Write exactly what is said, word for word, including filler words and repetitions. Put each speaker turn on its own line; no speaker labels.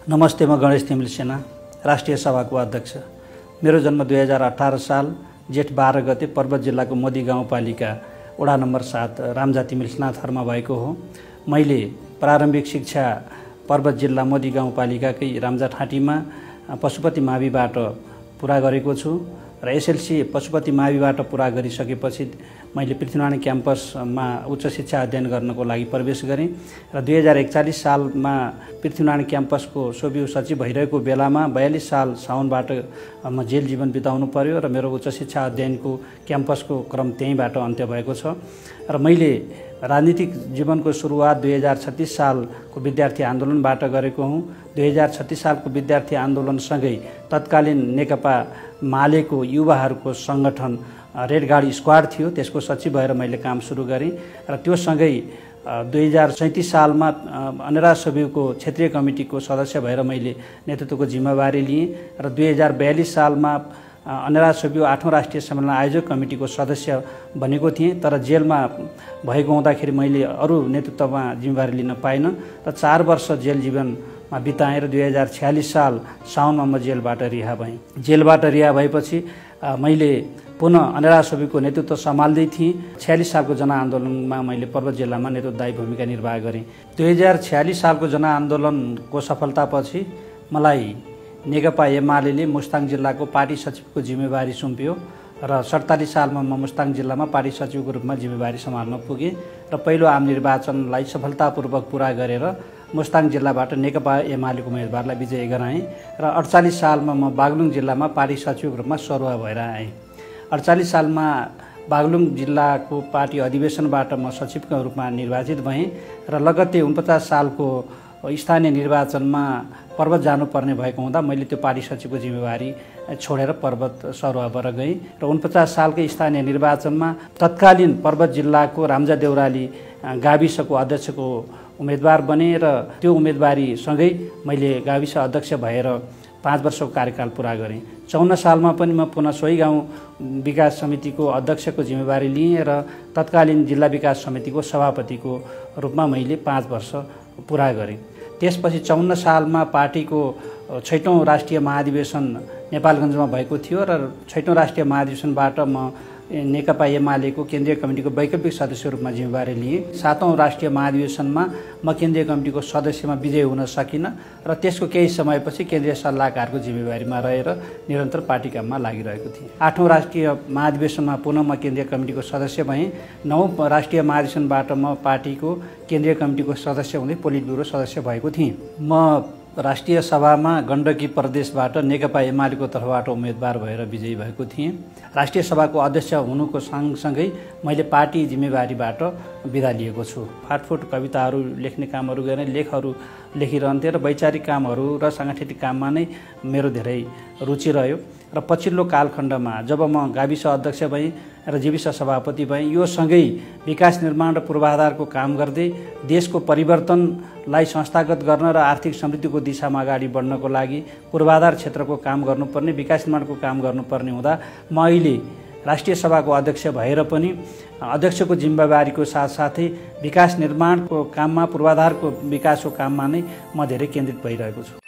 नमस्ते, म गणेश तिमिल सेना, राष्ट्रिय सभाको अध्यक्ष। मेरो जन्म दुई हजार अठारह साल जेठ बाह्र गते पर्वत जिल्लाको मोदी गाउँपालिका वडा नम्बर सात रामजा तिमिल सेनाथरमा भएको हो। मैले प्रारम्भिक शिक्षा पर्वत जिल्ला मोदी गाउँपालिकाकै रामजा ठाँटीमा पशुपति माविबाट पुरा गरेको छु र एसएलसी पशुपति माविबाट पुरा गरिसकेपछि मैले पृथ्वीनारायण क्याम्पसमा उच्च शिक्षा अध्ययन गर्नको लागि प्रवेश गरेँ र दुई हजार एकचालिस सालमा पृथ्वीनारायण क्याम्पसको सोभियु सचिव भइरहेको बेलामा बयालिस साल साउनबाट म जेल जीवन बिताउनु पर्यो र मेरो उच्च शिक्षा अध्ययनको क्याम्पसको क्रम त्यहीँबाट अन्त्य भएको छ र मैले राजनीतिक जीवनको सुरुवात दुई हजार छत्तीस सालको विद्यार्थी आन्दोलनबाट गरेको हुँ। दुई हजार छत्तीस सालको विद्यार्थी आन्दोलनसँगै तत्कालीन नेकपा मालेको युवाहरूको सङ्गठन रेड गार्ड स्क्वाड थियो, त्यसको सचिव भएर मैले काम सुरु गरेँ र त्यो सँगै दुई हजार सैँतिस सालमा अनेरा सोभियुको क्षेत्रीय कमिटीको सदस्य भएर मैले नेतृत्वको जिम्मेवारी लिएँ र दुई हजार बयालिस सालमा अनेरा सोभियु आठौँ राष्ट्रिय सम्मेलन आयोजक कमिटीको सदस्य बनेको थिएँ, तर जेलमा भएको हुँदाखेरि मैले अरू नेतृत्वमा जिम्मेवारी लिन पाइनँ र चार वर्ष जेल जीवनमा बिताएँ र दुई हजार छ्यालिस साल साउनमा म जेलबाट रिहा भएँ। जेलबाट रिहा भएपछि मैले पुनः अनेरा सोभियुको नेतृत्व सम्हाल्दै थिएँ। छ्यालिस सालको जनआन्दोलनमा मैले पर्वत जिल्लामा नेतृत्वदायी भूमिका निर्वाह गरेँ। दुई हजार छ्यालिस सालको जनआन्दोलनको सफलतापछि मलाई नेकपा एमाले मुस्ताङ जिल्लाको पार्टी सचिवको जिम्मेवारी सुम्पियो र सडतालीस सालमा म मुस्ताङ जिल्लामा पार्टी सचिवको रूपमा जिम्मेवारी सम्हाल्न पुगेँ र पहिलो आम निर्वाचनलाई सफलतापूर्वक पुरा गरेर मुस्ताङ जिल्लाबाट नेकपा एमालेको उम्मेदवारलाई विजयी गराएँ र अडचालिस सालमा म बागलुङ जिल्लामा पार्टी सचिवको रूपमा सरुवा भएर आएँ। अडचालिस सालमा बागलुङ जिल्लाको पार्टी अधिवेशनबाट म सचिवको रूपमा निर्वाचित भएँ र लगत्तै उनपचास सालको स्थानीय निर्वाचनमा पर्वत जानुपर्ने भएको हुँदा मैले त्यो पार्टी सचिवको जिम्मेवारी छोडेर पर्वत सरुवाबाट गएँ र उनपचास सालकै स्थानीय निर्वाचनमा तत्कालीन पर्वत जिल्लाको रामजा देउराली गाविसको अध्यक्षको उम्मेदवार बने र त्यो उम्मेदवारीसँगै मैले गाविस अध्यक्ष भएर पाँच वर्षको कार्यकाल पुरा गरेँ। चौन्न सालमा पनि म पुनः सोही गाउँ विकास समितिको अध्यक्षको जिम्मेवारी लिएँ र तत्कालीन जिल्ला विकास समितिको सभापतिको रूपमा मैले पाँच वर्ष पुरा गरेँ। त्यसपछि चौन्न सालमा पार्टीको छैटौँ राष्ट्रिय महाधिवेशन नेपालगञ्जमा भएको थियो र छैटौँ राष्ट्रिय महाधिवेशनबाट म नेकपा एमालेको केन्द्रीय कमिटीको वैकल्पिक सदस्य रूपमा जिम्मेवारी लिएँ। सातौँ राष्ट्रिय महाधिवेशनमा म केन्द्रीय कमिटीको सदस्यमा विजयी हुन सकिनँ र त्यसको केही समयपछि केन्द्रीय सल्लाहकारको जिम्मेवारीमा रहेर निरन्तर पार्टी काममा लागिरहेको थिएँ। आठौँ राष्ट्रिय महाधिवेशनमा पुनः म केन्द्रीय कमिटीको सदस्य भएँ। नौँ राष्ट्रिय महाधिवेशनबाट म पार्टीको केन्द्रीय कमिटीको सदस्य हुँदै पोलिट ब्युरो सदस्य भएको थिएँ। म राष्ट्रिय सभामा गण्डकी प्रदेशबाट नेकपा एमालेको तर्फबाट उम्मेदवार भएर विजयी भएको थिएँ। राष्ट्रिय सभाको अध्यक्ष हुनुको सँगसँगै मैले पार्टी जिम्मेवारीबाट बिदा लिएको छु। फाटफुट कविताहरू लेख्ने कामहरू गर्ने, लेखहरू लेखिरहन्थेँ र वैचारिक कामहरू र साङ्गठनिक काममा नै मेरो धेरै रुचि रह्यो र पछिल्लो कालखण्डमा जब म गाविस अध्यक्ष भएँ र जीविस सभापति भएँ, यो सँगै विकास निर्माण र पूर्वाधारको काम गर्दै देशको परिवर्तनलाई संस्थागत गर्न र आर्थिक समृद्धिको दिशामा अगाडि बढ्नको लागि पूर्वाधार क्षेत्रको काम गर्नुपर्ने, विकास निर्माणको काम गर्नुपर्ने हुँदा म अहिले राष्ट्रिय सभाको अध्यक्ष भएर पनि अध्यक्षको जिम्मेवारीको साथसाथै विकास निर्माणको काममा, पूर्वाधारको विकासको काममा नै म धेरै केन्द्रित भइरहेको छु।